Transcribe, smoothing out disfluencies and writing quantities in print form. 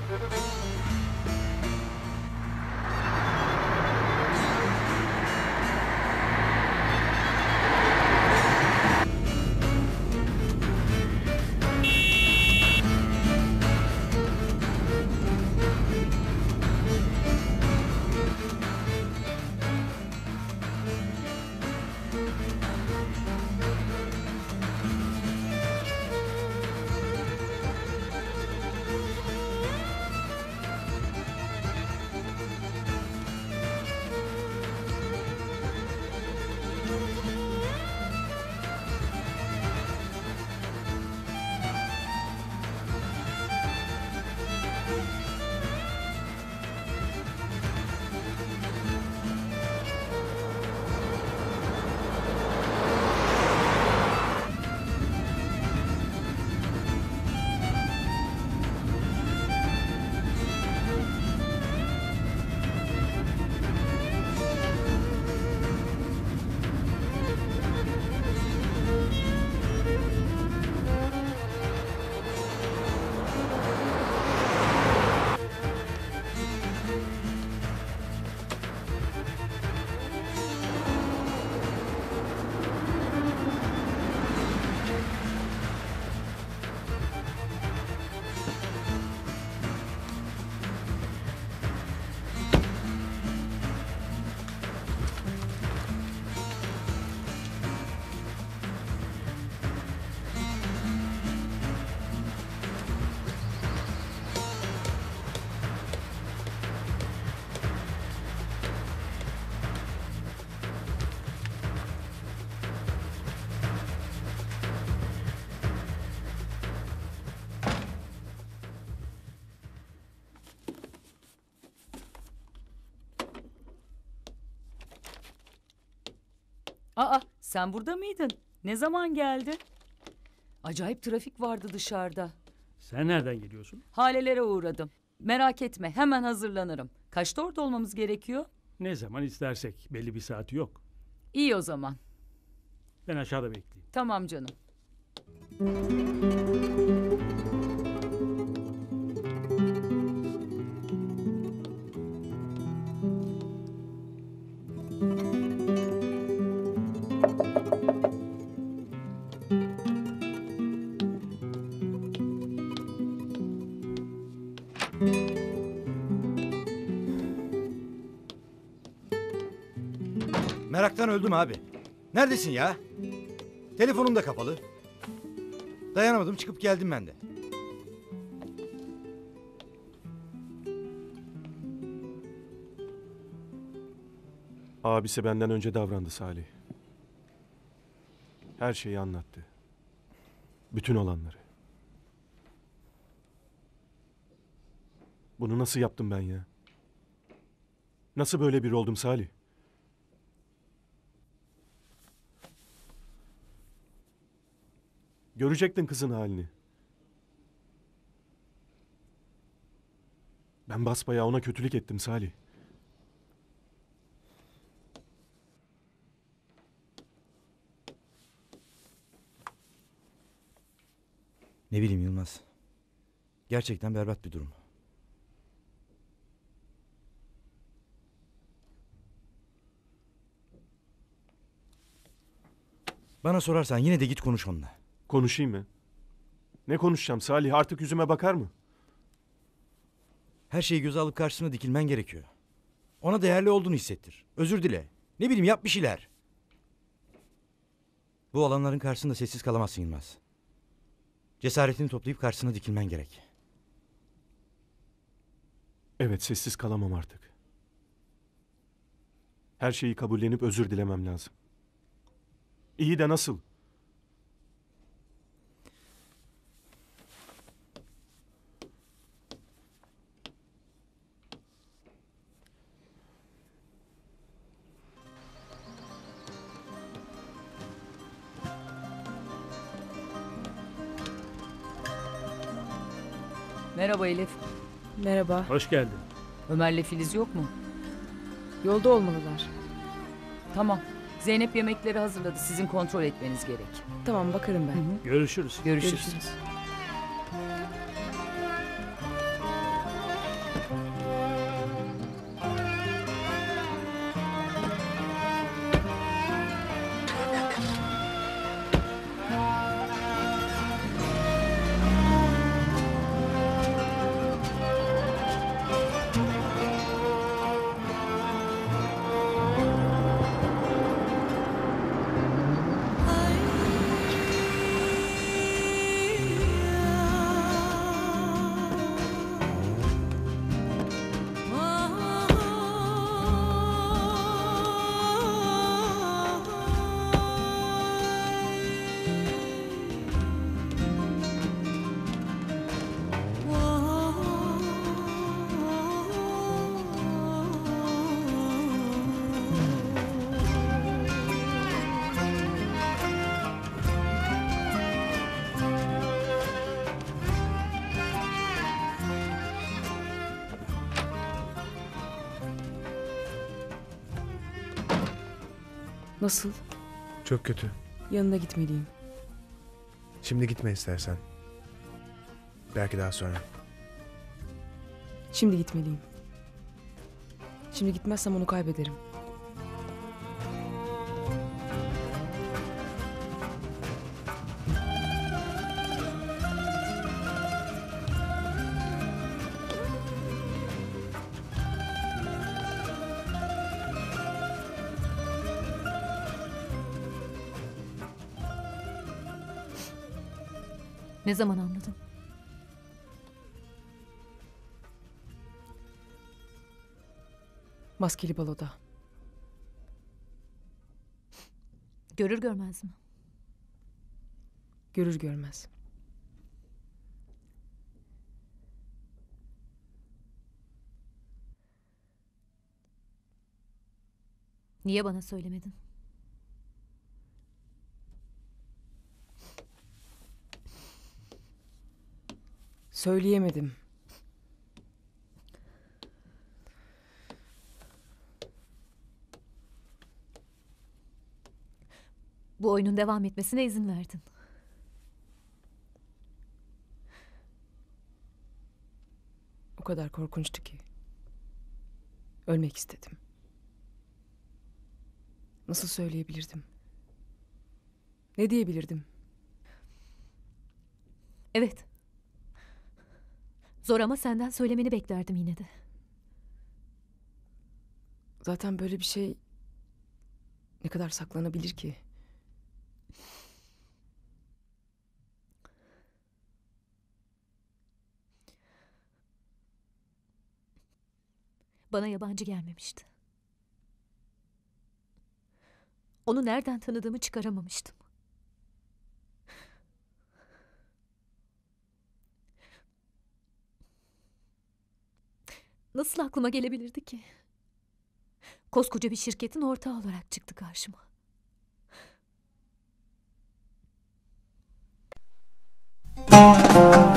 Aa, sen burada mıydın? Ne zaman geldin? Acayip trafik vardı dışarıda. Sen nereden geliyorsun? Halelere uğradım. Merak etme, hemen hazırlanırım. Kaçta orada olmamız gerekiyor? Ne zaman istersek. Belli bir saati yok. İyi o zaman. Ben aşağıda bekleyeyim. Tamam canım. Meraktan öldüm abi. Neredesin ya? Telefonum da kapalı. Dayanamadım, çıkıp geldim ben de. Abisi benden önce davrandı Salih. Her şeyi anlattı. Bütün olanları. Bunu nasıl yaptım ben ya? Nasıl böyle biri oldum Salih? Görecektin kızın halini. Ben basbayağı ona kötülük ettim Salih. Ne bileyim Yılmaz. Gerçekten berbat bir durum. Bana sorarsan yine de git konuş onunla. Konuşayım mı? Ne konuşacağım Salih? Artık yüzüme bakar mı? Her şeyi göze alıp karşısına dikilmen gerekiyor. Ona değerli olduğunu hissettir. Özür dile. Ne bileyim, yap bir şeyler. Bu olanların karşısında sessiz kalamazsın Yılmaz. Cesaretini toplayıp karşısına dikilmen gerek. Evet, sessiz kalamam artık. Her şeyi kabullenip özür dilemem lazım. İyi de nasıl? Merhaba Elif. Merhaba. Hoş geldin. Ömer'le Filiz yok mu? Yolda olmalılar. Tamam. Zeynep yemekleri hazırladı. Sizin kontrol etmeniz gerek. Tamam, bakarım ben. Hı hı. Görüşürüz. Görüşürüz. Görüşürüz. Nasıl? Çok kötü. Yanına gitmeliyim. Şimdi gitme istersen. Belki daha sonra. Şimdi gitmeliyim. Şimdi gitmezsem onu kaybederim. Ne zaman anladın? Maskeli baloda. Görür görmez mi? Görür görmez. Niye bana söylemedin? Söyleyemedim. Bu oyunun devam etmesine izin verdin. O kadar korkunçtu ki. Ölmek istedim. Nasıl söyleyebilirdim? Ne diyebilirdim? Evet. Zor ama senden söylemeni beklerdim yine de. Zaten böyle bir şey ne kadar saklanabilir ki? Bana yabancı gelmemişti. Onu nereden tanıdığımı çıkaramamıştım. Nasıl aklıma gelebilirdi ki? Koskoca bir şirketin ortağı olarak çıktı karşıma.